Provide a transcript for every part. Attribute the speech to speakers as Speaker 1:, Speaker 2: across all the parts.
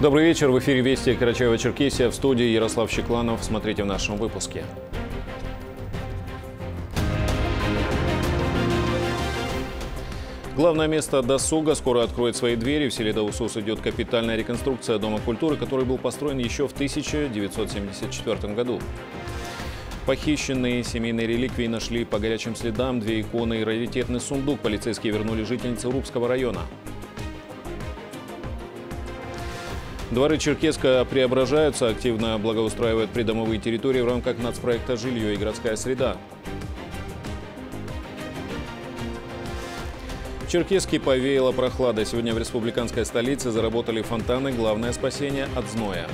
Speaker 1: Добрый вечер. В эфире «Вести Карачаево-Черкесия», в студии Ярослав Щекланов. Смотрите в нашем выпуске. Главное место досуга скоро откроет свои двери. В селе Даусус идет капитальная реконструкция Дома культуры, который был построен еще в 1974 году. Похищенные семейные реликвии нашли по горячим следам. 2 иконы и раритетный сундук полицейские вернули жительнице Рубского района. Дворы Черкесска преображаются, активно благоустраивают придомовые территории в рамках нацпроекта «Жилье и городская среда». В Черкесске повеяло прохладой. Сегодня в республиканской столице заработали фонтаны. Главное спасение от зноя.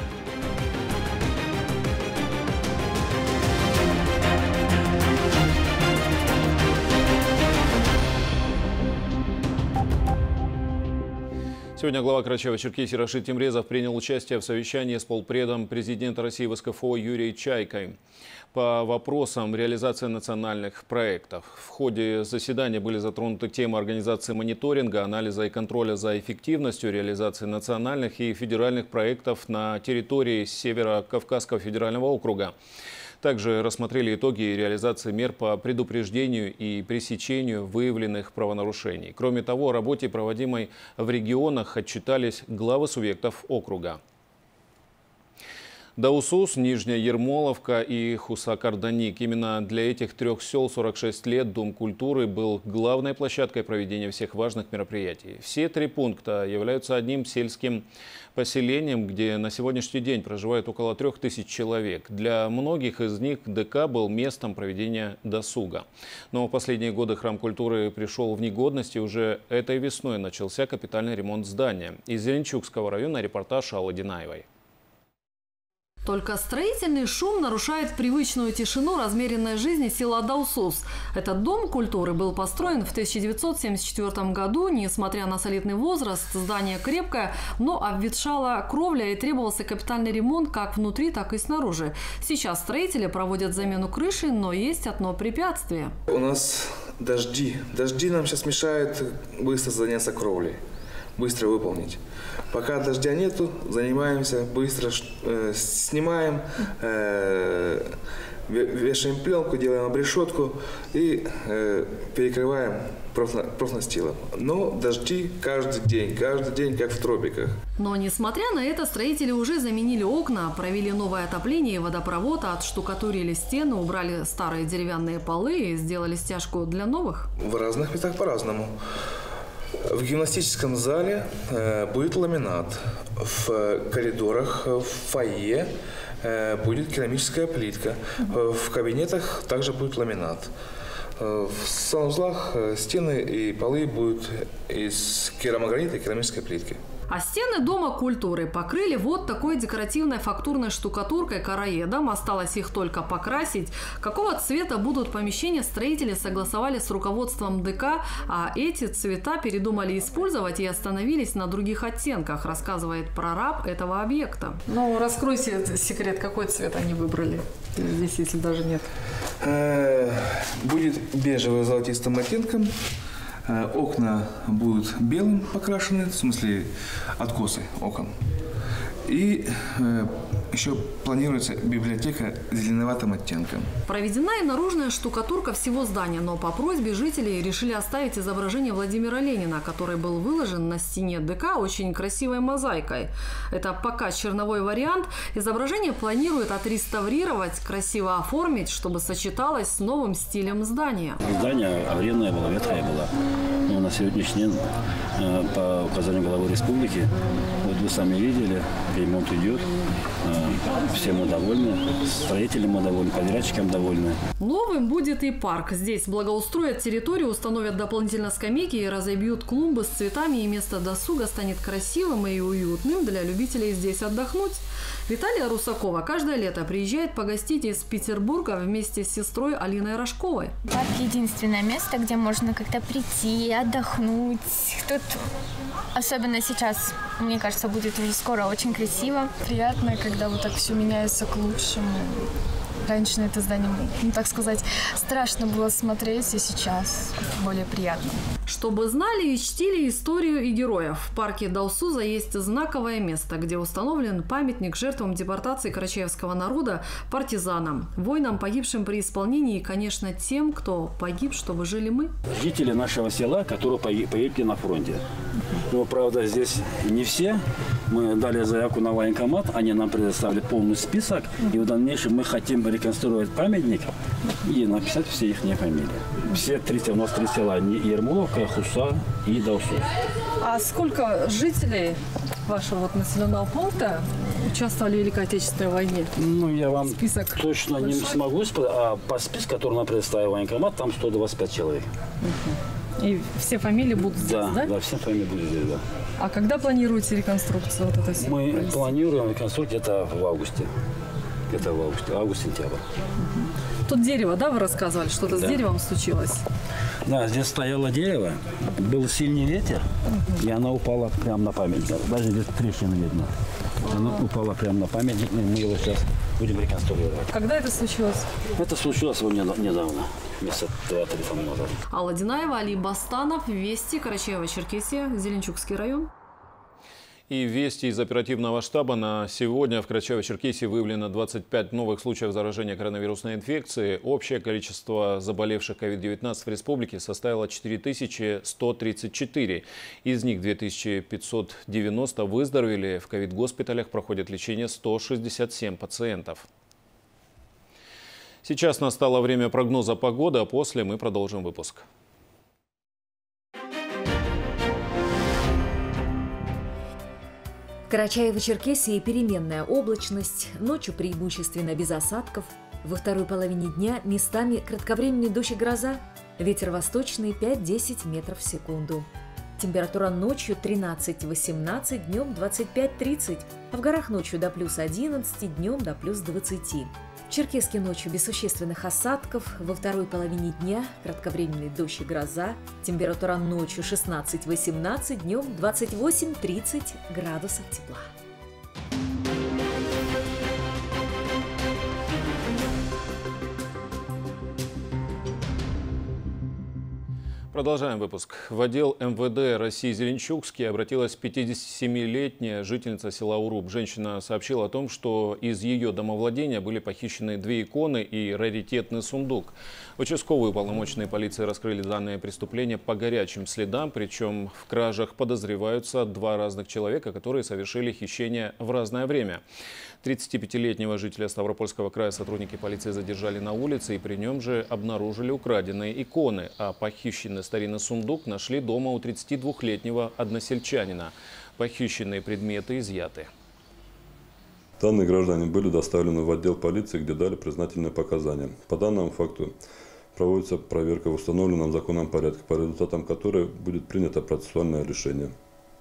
Speaker 1: Сегодня глава Карачаево-Черкесии Рашид Темрезов принял участие в совещании с полпредом президента России в СКФО Юрием Чайкой по вопросам реализации национальных проектов. В ходе заседания были затронуты темы организации мониторинга, анализа и контроля за эффективностью реализации национальных и федеральных проектов на территории Северо-Кавказского федерального округа. Также рассмотрели итоги реализации мер по предупреждению и пресечению выявленных правонарушений. Кроме того, о работе, проводимой в регионах, отчитались главы субъектов округа. Даусус, Нижняя Ермоловка и Хусакарданик. Именно для этих 3 сел 46 лет Дом культуры был главной площадкой проведения всех важных мероприятий. Все 3 пункта являются одним сельским поселением, где на сегодняшний день проживает около 3000 человек. Для многих из них ДК был местом проведения досуга. Но в последние годы храм культуры пришел в негодность, и уже этой весной начался капитальный ремонт здания. Из Зеленчукского района репортаж Аллы Динаевой.
Speaker 2: Только строительный шум нарушает привычную тишину размеренной жизни села Даусус. Этот дом культуры был построен в 1974 году. Несмотря на солидный возраст, здание крепкое, но обветшала кровля и требовался капитальный ремонт как внутри, так и снаружи. Сейчас строители проводят замену крыши, но есть одно препятствие.
Speaker 3: У нас дожди. Дожди нам сейчас мешают быстро заняться кровлей, быстро выполнить. Пока дождя нету, занимаемся, быстро снимаем, вешаем пленку, делаем обрешетку и перекрываем профнастилом. Но дожди каждый день, как в тропиках.
Speaker 2: Но несмотря на это, строители уже заменили окна, провели новое отопление и водопровод, отштукатурили стены, убрали старые деревянные полы и сделали стяжку для новых.
Speaker 3: В разных местах по-разному. В гимнастическом зале будет ламинат, в коридорах, в фойе будет керамическая плитка, в кабинетах также будет ламинат. В санузлах стены и полы будут из керамогранита и керамической плитки.
Speaker 2: А стены Дома культуры покрыли вот такой декоративной фактурной штукатуркой короедом. Осталось их только покрасить. Какого цвета будут помещения, строители согласовали с руководством ДК, а эти цвета передумали использовать и остановились на других оттенках, рассказывает прораб этого объекта. Ну, раскройте секрет, какой цвет они выбрали здесь, если даже нет.
Speaker 3: Будет бежевый с золотистым оттенком. Окна будут белым покрашены, в смысле откосы окон. И еще планируется библиотека зеленоватым оттенком.
Speaker 2: Проведена и наружная штукатурка всего здания, но по просьбе жителей решили оставить изображение Владимира Ленина, который был выложен на стене ДК очень красивой мозаикой. Это пока черновой вариант. Изображение планируют отреставрировать, красиво оформить, чтобы сочеталось с новым стилем здания.
Speaker 4: Здание аварийное было, ветхое было. Но на сегодняшний день, по указанию главы республики, вот вы сами видели, ремонт идет. Все мы довольны, строители мы довольны, подрядчикам довольны.
Speaker 2: Новым будет и парк. Здесь благоустроят территорию, установят дополнительно скамейки и разобьют клумбы с цветами, и место досуга станет красивым и уютным для любителей здесь отдохнуть. Виталия Русакова каждое лето приезжает погостить из Петербурга вместе с сестрой Алиной Рожковой.
Speaker 5: Парк – единственное место, где можно как-то прийти, отдохнуть. Тут, особенно сейчас, мне кажется, будет уже скоро очень красиво.
Speaker 6: Приятно, когда вот так все меняется к лучшему. Раньше на это здание, так сказать, страшно было смотреть, а сейчас более приятно.
Speaker 2: Чтобы знали и чтили историю и героев, в парке Даусуза есть знаковое место, где установлен памятник жертвам депортации карачаевского народа, партизанам, воинам, погибшим при исполнении и, конечно, тем, кто погиб, чтобы жили мы.
Speaker 4: Жители нашего села, которые погибли на фронте. Но, правда, здесь не все. Мы дали заявку на военкомат, они нам предоставили полный список. И в дальнейшем мы хотим реконструировать памятник и написать все их фамилии. Все у нас три села: Ермоловка, Хуса и Даусуз.
Speaker 2: А сколько жителей вашего населенного пункта участвовали в Великой Отечественной войне?
Speaker 4: Ну, я вам
Speaker 2: список
Speaker 4: точно
Speaker 2: большой?
Speaker 4: Не смогу сказать, а по списку, который нам предоставил военкомат, там 125 человек.
Speaker 2: И все фамилии будут здесь, да?
Speaker 4: Да, все фамилии будут здесь, да.
Speaker 2: А когда планируете реконструкцию вот этой всей?
Speaker 4: Мы планируем реконструкцию где-то в августе. Август-сентябрь.
Speaker 2: Тут дерево, да, вы рассказывали? Что-то с деревом случилось?
Speaker 4: Да, здесь стояло дерево, был сильный ветер, и она упала прямо на памятник. Даже здесь трещина видно. Она упала прямо на памятник, и мы его сейчас будем реконструировать.
Speaker 2: Когда это случилось?
Speaker 4: Это случилось недавно, месяца 2-3 тому назад.
Speaker 2: Алла Динаева, Али Бастанов, Вести, Карачаево-Черкесия, Зеленчукский район.
Speaker 1: И вести из оперативного штаба: на сегодня в Карачаево-Черкесии выявлено 25 новых случаев заражения коронавирусной инфекцией. Общее количество заболевших COVID-19 в республике составило 4134. Из них 2590 выздоровели. В ковид-госпиталях проходит лечение 167 пациентов. Сейчас настало время прогноза погоды, а после мы продолжим выпуск.
Speaker 7: В Карачаево-Черкесии переменная облачность, ночью преимущественно без осадков, во второй половине дня местами кратковременный дождь и гроза, ветер восточный 5-10 метров в секунду. Температура ночью 13-18, днем 25-30, а в горах ночью до плюс 11, днем до плюс 20. В Черкесске ночью без существенных осадков, во второй половине дня кратковременный дождь и гроза, температура ночью 16-18, днем 28-30 градусов тепла.
Speaker 1: Продолжаем выпуск. В отдел МВД России Зеленчукский обратилась 57-летняя жительница села Уруб. Женщина сообщила о том, что из ее домовладения были похищены 2 иконы и раритетный сундук. Участковые уполномоченные полиции раскрыли данное преступление по горячим следам, причем в кражах подозреваются 2 разных человека, которые совершили хищение в разное время. 35-летнего жителя Ставропольского края сотрудники полиции задержали на улице и при нем же обнаружили украденные иконы, а похищенный старинный сундук нашли дома у 32-летнего односельчанина. Похищенные предметы изъяты.
Speaker 8: Данные граждане были доставлены в отдел полиции, где дали признательные показания. По данному факту проводится проверка в установленном законном порядке, по результатам которой будет принято процессуальное решение.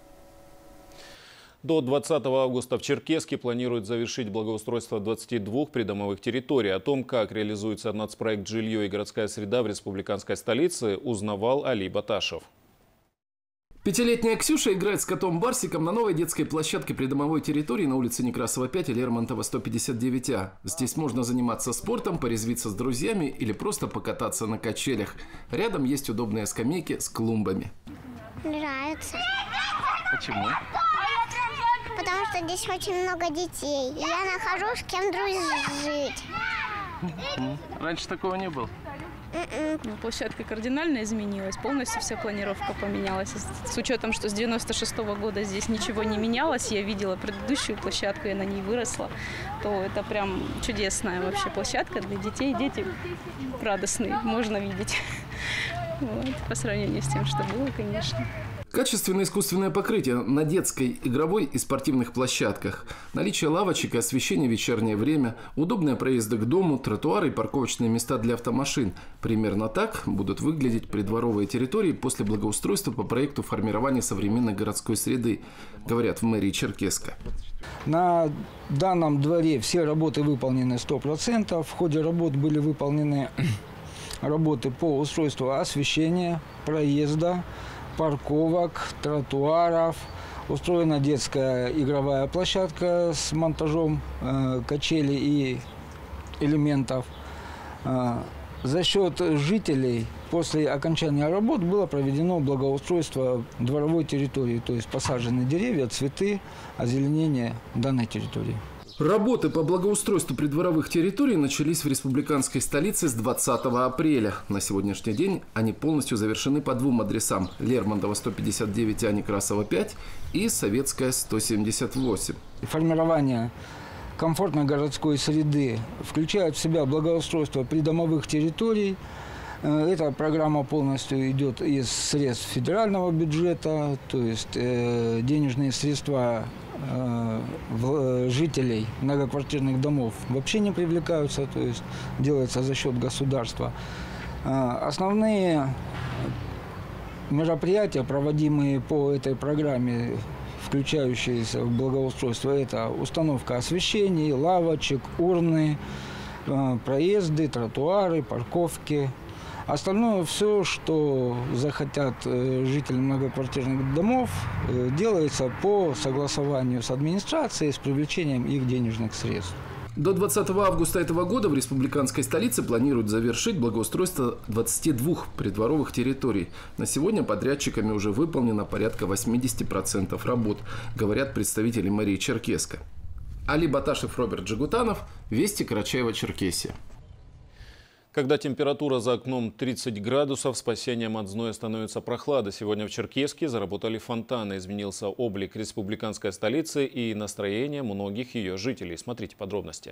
Speaker 1: До 20 августа в Черкесске планируют завершить благоустройство 22 придомовых территорий. О том, как реализуется нацпроект «Жилье и городская среда» в республиканской столице, узнавал Али Баташев.
Speaker 9: 5-летняя Ксюша играет с котом Барсиком на новой детской площадке придомовой территории на улице Некрасова, 5 и Лермонтова, 159А. Здесь можно заниматься спортом, порезвиться с друзьями или просто покататься на качелях. Рядом есть удобные скамейки с клумбами.
Speaker 10: Нравится.
Speaker 11: Почему?
Speaker 10: Потому что здесь очень много детей. И я нахожу с кем дружить.
Speaker 11: Раньше такого не было?
Speaker 12: Площадка кардинально изменилась, полностью вся планировка поменялась. С учетом, что с 96-го года здесь ничего не менялось, я видела предыдущую площадку, я на ней выросла, то это прям чудесная вообще площадка для детей. Дети радостные, можно видеть. Вот, по сравнению с тем, что было, конечно.
Speaker 9: Качественное искусственное покрытие на детской, игровой и спортивных площадках, наличие лавочек и освещение в вечернее время, удобные проезды к дому, тротуары и парковочные места для автомашин. Примерно так будут выглядеть придворовые территории после благоустройства по проекту формирования современной городской среды, говорят в мэрии Черкесска.
Speaker 13: На данном дворе все работы выполнены 100%. В ходе работ были выполнены работы по устройству освещения, проезда, парковок, тротуаров. Устроена детская игровая площадка с монтажом качелей и элементов. За счет жителей после окончания работ было проведено благоустройство дворовой территории, то есть посажены деревья, цветы, озеленение данной территории.
Speaker 9: Работы по благоустройству придворовых территорий начались в республиканской столице с 20 апреля. На сегодняшний день они полностью завершены по двум адресам – Лермонтова, 159, а Некрасова, 5 и Советская, 178.
Speaker 13: Формирование комфортной городской среды включает в себя благоустройство придомовых территорий. Эта программа полностью идет из средств федерального бюджета, то есть денежные средства жителей многоквартирных домов вообще не привлекаются, то есть делается за счет государства. Основные мероприятия, проводимые по этой программе, включающиеся в благоустройство, это установка освещений, лавочек, урны, проезды, тротуары, парковки. Остальное все, что захотят жители многоквартирных домов, делается по согласованию с администрацией, с привлечением их денежных средств.
Speaker 9: До 20 августа этого года в республиканской столице планируют завершить благоустройство 22 придворовых территорий. На сегодня подрядчиками уже выполнено порядка 80% работ, говорят представители мэрии Черкесска. Али Баташев, Роберт Джигутанов, Вести, Карачаево-Черкесия.
Speaker 1: Когда температура за окном 30 градусов, спасением от зноя становится прохлада. Сегодня в Черкесске заработали фонтаны. Изменился облик республиканской столицы и настроение многих ее жителей. Смотрите подробности.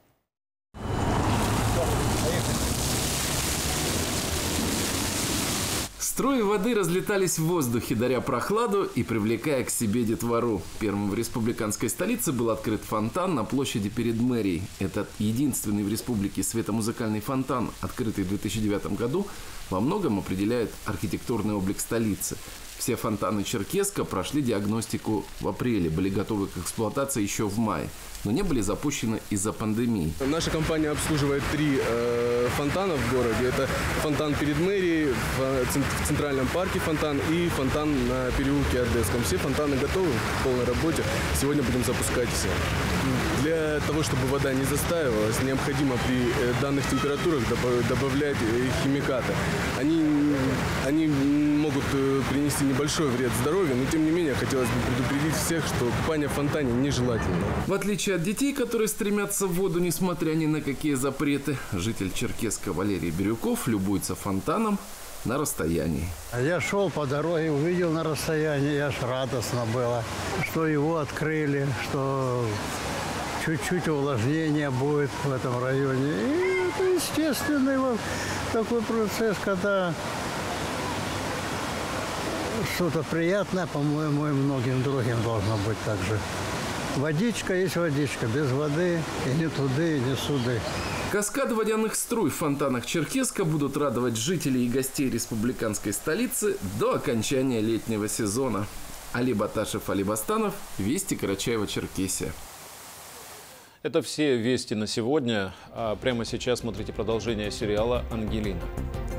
Speaker 9: Струи воды разлетались в воздухе, даря прохладу и привлекая к себе детвору. Первым в республиканской столице был открыт фонтан на площади перед мэрией. Этот единственный в республике светомузыкальный фонтан, открытый в 2009 году, во многом определяет архитектурный облик столицы. Все фонтаны Черкесска прошли диагностику в апреле, были готовы к эксплуатации еще в мае, но не были запущены из-за пандемии.
Speaker 14: Наша компания обслуживает 3 фонтана в городе. Это фонтан перед мэрией, в Центральном парке фонтан и фонтан на переулке Одесском. Все фонтаны готовы в полной работе. Сегодня будем запускать все. Для того, чтобы вода не застаивалась, необходимо при данных температурах добавлять химикаты. Они могут принести небольшой вред здоровью, но тем не менее хотелось бы предупредить всех, что купание в фонтане нежелательно.
Speaker 9: В отличие от детей, которые стремятся в воду, несмотря ни на какие запреты, житель Черкесска Валерий Бирюков любуется фонтаном на расстоянии.
Speaker 15: Я шел по дороге, увидел на расстоянии, аж радостно было, что его открыли, что чуть-чуть увлажнения будет в этом районе. И это естественный вот такой процесс, когда что-то приятное, по-моему, и многим другим должно быть так же. Водичка есть водичка, без воды и ни туды, и ни суды.
Speaker 9: Каскады водяных струй в фонтанах Черкесска будут радовать жителей и гостей республиканской столицы до окончания летнего сезона. Али Баташев, Али Бастанов, Вести, Карачаево-Черкесия.
Speaker 1: Это все вести на сегодня. А прямо сейчас смотрите продолжение сериала «Ангелина».